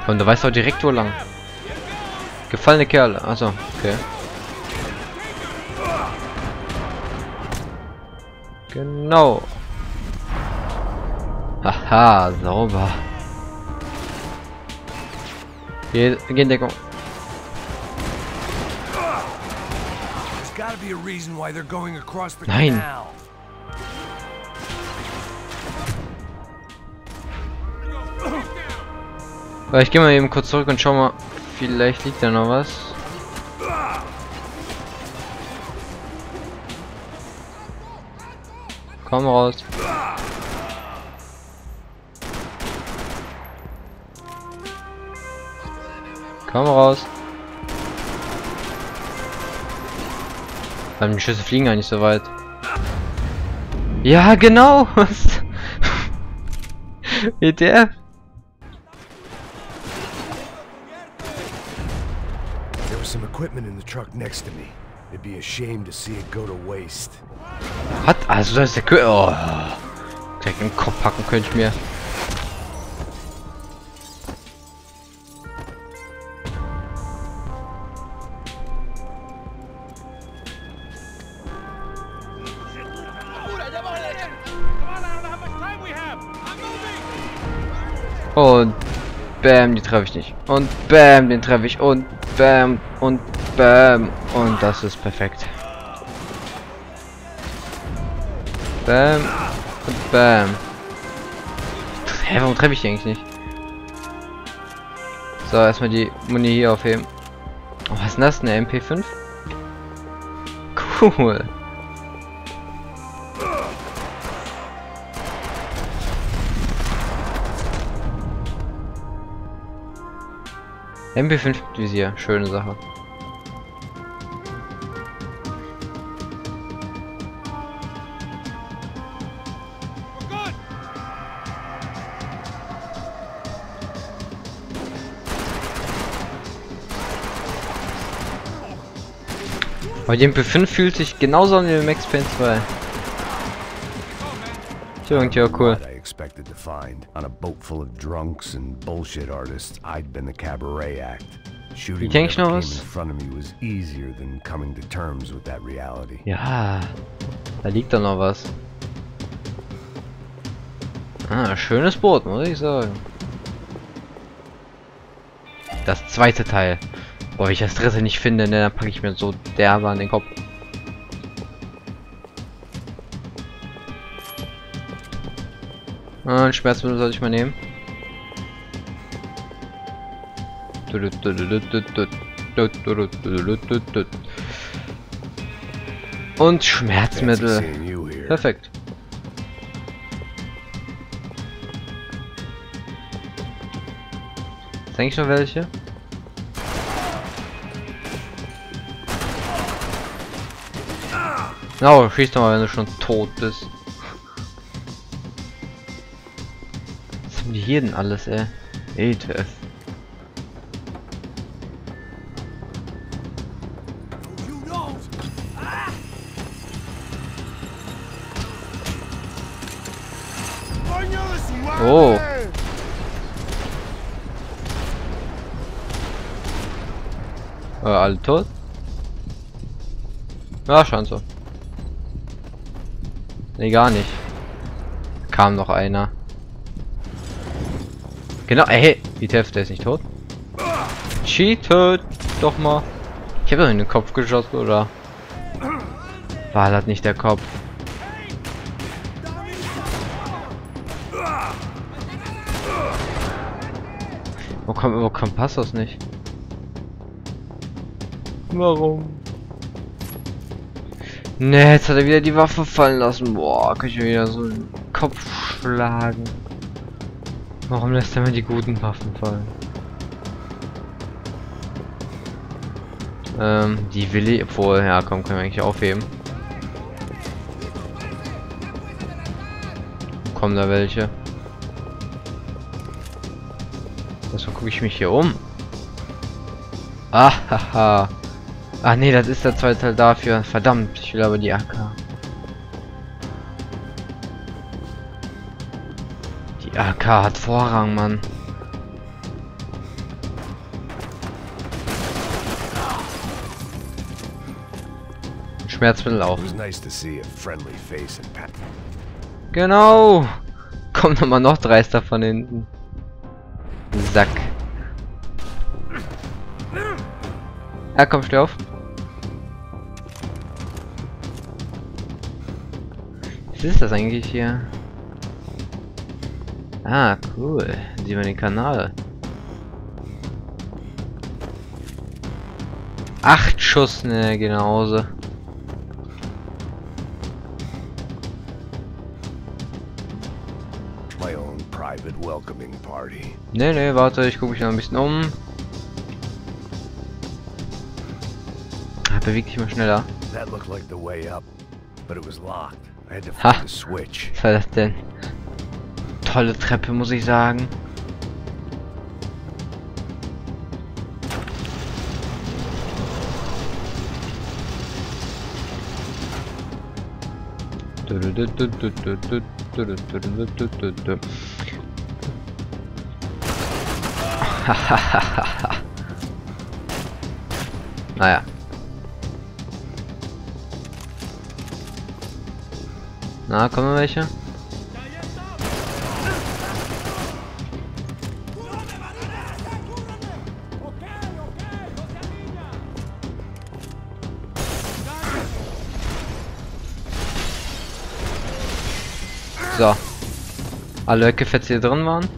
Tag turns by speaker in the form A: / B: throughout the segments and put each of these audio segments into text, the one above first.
A: Komm, du weißt doch direkt wo lang. Gefallene Kerle. Achso, okay. Genau. Haha, sauber. Geh in Deckung. Nein. Aber ich gehe mal eben kurz zurück und schau mal. Vielleicht liegt da noch was. Komm raus. Komm raus. Die Schüsse fliegen gar nicht so weit. Ja, genau. Was? WTF?
B: There was some equipment in the truck next to me. It'd be a shame to see it go to waste.
A: Hat also das ist der Kür. Oh. Direkt im Kopf packen könnte ich mir. Und bam, die treffe ich nicht. Und bam, den treffe ich. Und bam. Und bam. Und das ist perfekt. Bam. Und bam. Hä, warum treffe ich die eigentlich nicht? So, erstmal die Muni hier aufheben. Oh, was ist denn das? Eine MP5? Cool. MP5 Visier, schöne Sache. Aber die MP5 fühlt sich genauso an wie im Max Payne 2. Tja, cool.
B: I expected to find on a boat full of drunks and bullshit artists. I'd been the cabaret act. Shooting whatever came in front of me was easier than coming to terms with that reality.
A: Ja, da liegt doch noch was. Ah, schönes Boot, muss ich sagen. Das zweite Teil. Boah, wenn ich das dritte nicht finde, ne, dann packe ich mir so derbe an den Kopf. Ein Schmerzmittel sollte ich mal nehmen. Und Schmerzmittel. Perfekt. Ist eigentlich noch welche? No, schieß doch mal, wenn du schon tot bist. Was haben die hier denn alles, ey? ETF. Oh. Alle tot? Ja, scheint so. Nee, gar nicht. Kam noch einer. Genau, ey, ETF, der ist nicht tot. Cheatet! Doch mal. Ich habe doch in den Kopf geschossen, oder? War das nicht der Kopf? Wo kommt Passos nicht? Warum? Ne, jetzt hat er wieder die Waffe fallen lassen. Boah, kann ich mir wieder so den Kopf schlagen. Warum lässt er mir die guten Waffen fallen? Die Willi, obwohl, ja komm, können wir eigentlich aufheben. Kommen da welche? Deshalb gucke ich mich hier um. Ah, haha. Ah nee, das ist der zweite Teil dafür. Verdammt, ich will aber die AK. Die AK hat Vorrang, Mann. Schmerzmittel auch.
B: It was nice to see a friendly face in Pat.
A: Genau! Kommt nochmal noch dreister von hinten. Sack. Ja, komm, steh auf. Was ist das eigentlich hier? Ah, cool. Sieht man den Kanal. 8 Schuss, ne, geh nach Hause.
B: My own private welcoming party.
A: Ne, warte, ich gucke mich noch ein bisschen um. Ah, beweg dich mal schneller.
B: That looked like the way up, but it was locked. I had to find the switch.
A: Was war das denn? Tolle Treppe, muss ich sagen. Naja. Na, kommen welche? So. Alle weggefetzt, die hier drin waren.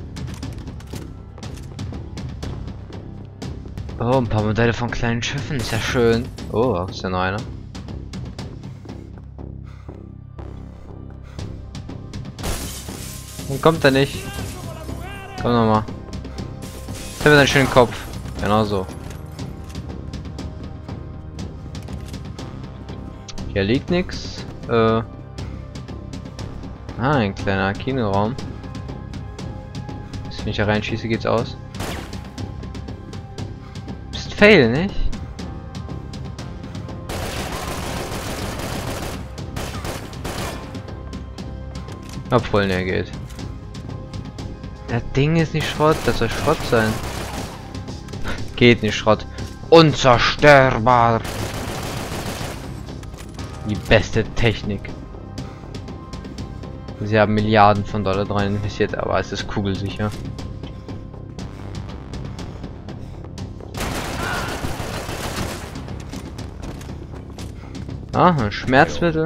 A: Oh, ein paar Modelle von kleinen Schiffen. Ist ja schön. Oh, ist ja noch einer. Dann kommt er nicht. Komm nochmal. Jetzt haben wir seinen schönen Kopf. Genau so. Hier liegt nichts. Ein kleiner Kinoraum. Wenn ich da reinschieße, geht's aus. Bist fail, nicht? Obwohl, ne, geht. Das Ding ist nicht Schrott, das soll Schrott sein. Geht nicht Schrott. Unzerstörbar. Die beste Technik. Sie haben Milliarden von Dollar dran investiert, aber es ist kugelsicher. Ah, ein Schmerzmittel.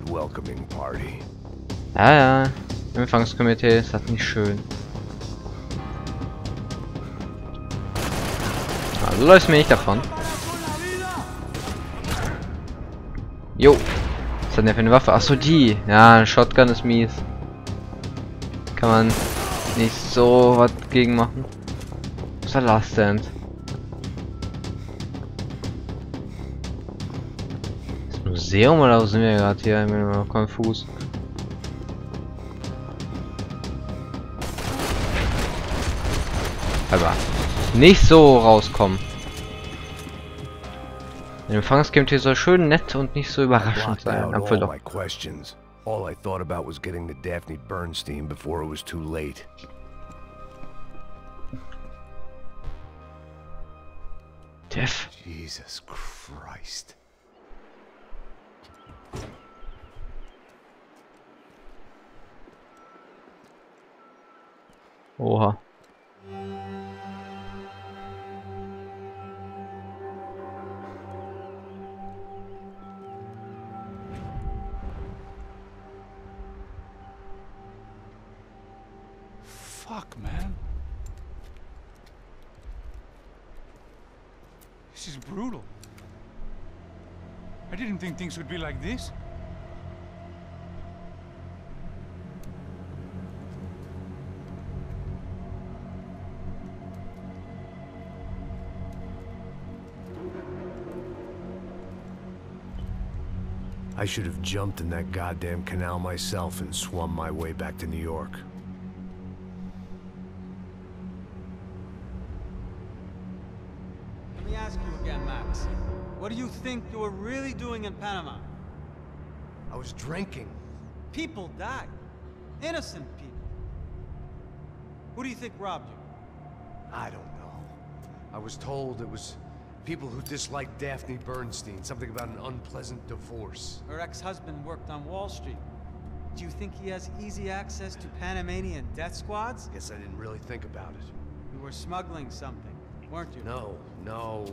A: Ja. Empfangskomitee ist das nicht schön. Also läufst mir nicht davon. Jo. Was hat denn für eine Waffe? Achso, die. Ja, ein Shotgun ist mies. Kann man nicht so was gegen machen. Was war Last Stand? Das Museum oder wo sind wir gerade hier? Ich bin immer noch konfus. Aber nicht so rauskommen. Der Empfangskomitee soll schön nett und nicht so überraschend sein. Obwohl doch.
B: All I thought about was getting to Daphne Bernstein before it was too late.
A: Def.
B: Jesus Christ.
A: Oha.
C: Fuck, man. This is brutal. I didn't think things would be like this.
B: I should have jumped in that goddamn canal myself and swum my way back to New York.
D: Let me ask you again, Max. What do you think you were really doing in Panama?
B: I was drinking.
D: People died. Innocent people. Who do you think robbed you?
B: I don't know. I was told it was People who dislike Daphne Bernstein. Something about an unpleasant divorce.
D: Her ex-husband worked on Wall Street. Do you think he has easy access to Panamanian death squads?
B: Guess I didn't really think about it.
D: You were smuggling something, weren't you?
B: No.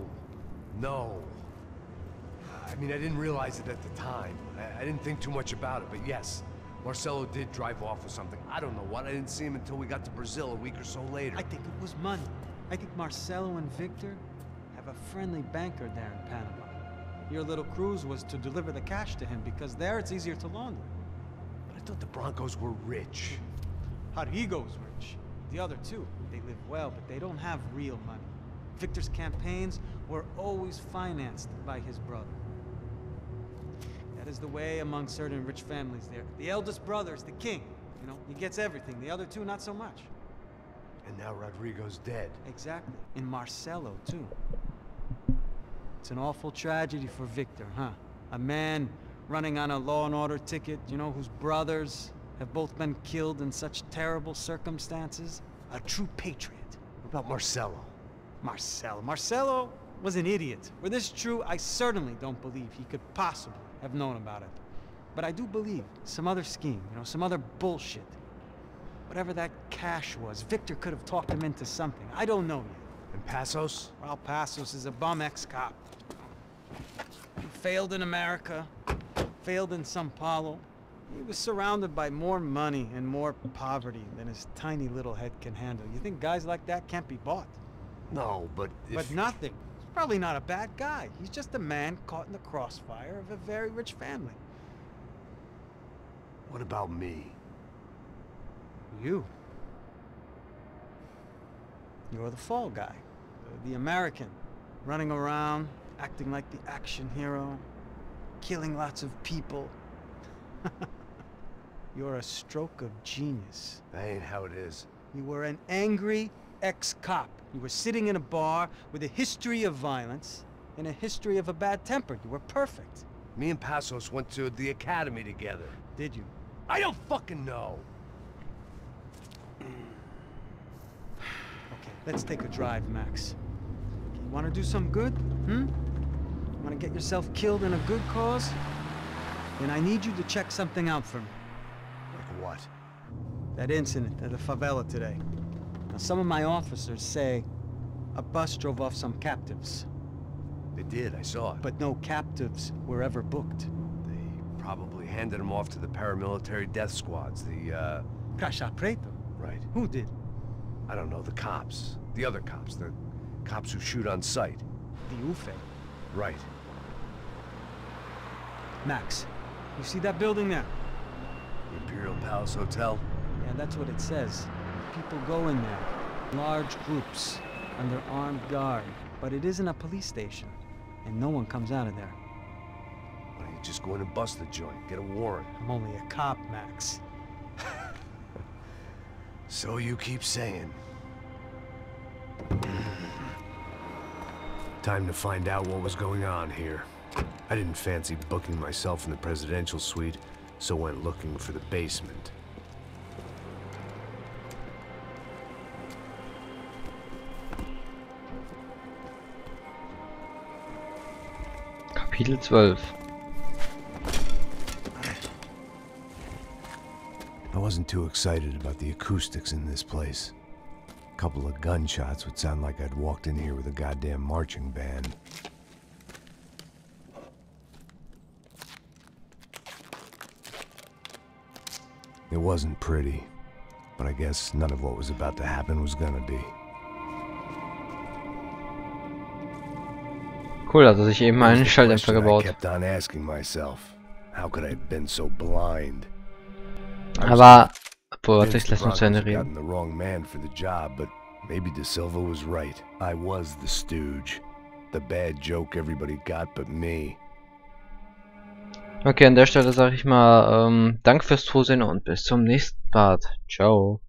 B: I mean, I didn't realize it at the time. I didn't think too much about it, but yes, Marcelo did drive off with something. I don't know what. I didn't see him until we got to Brazil a week or so later.
D: I think it was money. I think Marcelo and Victor have a friendly banker there in Panama. Your little cruise was to deliver the cash to him because there it's easier to launder.
B: But I thought the Brancos were rich.
D: Rodrigo's rich. The other two, they live well, but they don't have real money. Victor's campaigns were always financed by his brother. That is the way among certain rich families there. The eldest brother is the king. You know, he gets everything. The other two, not so much.
B: And now Rodrigo's dead.
D: Exactly. And Marcelo, too. It's an awful tragedy for Victor, huh? A man running on a law and order ticket, you know, whose brothers have both been killed in such terrible circumstances. A true patriot.
B: What about Marcelo?
D: Marcelo was an idiot. Were this true, I certainly don't believe he could possibly have known about it. But I do believe some other scheme, you know, some other bullshit. Whatever that cash was, Victor could have talked him into something. I don't know yet.
B: And Passos?
D: Well, Passos is a bum ex-cop. He failed in America, failed in São Paulo. He was surrounded by more money and more poverty than his tiny little head can handle. You think guys like that can't be bought?
B: No, but if...
D: But nothing. He's probably not a bad guy. He's just a man caught in the crossfire of a very rich family.
B: What about me?
D: You. You're the fall guy. The American. Running around, acting like the action hero. Killing lots of people. You're a stroke of genius.
B: That ain't how it is.
D: You were an angry ex-cop. You were sitting in a bar with a history of violence and a history of a bad temper. You were perfect.
B: Me and Passos went to the academy together.
D: Did you?
B: I don't fucking know.
D: Okay, let's take a drive, Max. Okay, you want to do some good? Want to get yourself killed in a good cause? Then I need you to check something out for me.
B: Like what?
D: That incident at the favela today. Now, some of my officers say a bus drove off some captives.
B: They did, I saw it.
D: But no captives were ever booked.
B: They probably handed them off to the paramilitary death squads, the,
D: Caixa Preta?
B: Right.
D: Who did?
B: I don't know, the cops. The other cops, the cops who shoot on sight.
D: The UFE.
B: Right.
D: Max, you see that building there?
B: The Imperial Palace Hotel?
D: Yeah, that's what it says. People go in there, large groups, under armed guard. But it isn't a police station, and no one comes out of there.
B: Why don't you just go in and bust the joint, get a warrant?
D: I'm only a cop, Max.
B: So you keep saying. Time to find out what was going on here. I didn't fancy booking myself in the presidential suite, so went looking for the basement.
A: Kapitel 12.
B: I wasn't too excited about the acoustics in this place. A couple of gunshots would sound like I'd walked in here with a goddamn marching band. It wasn't pretty, but I guess none of what was about to happen was gonna be.
A: Cool, also sich eben einen Schalldämpfer gebaut.
B: I kept on asking myself, how could I have been so blind?
A: Aber, boah, warte, ich lass uns zu Ende reden.
B: Gotten the wrong man for the job, but maybe De Silva was right. I was the stooge. The bad joke everybody got but me.
A: Okay, an der Stelle sage ich mal, danke fürs Zusehen und bis zum nächsten Part. Ciao.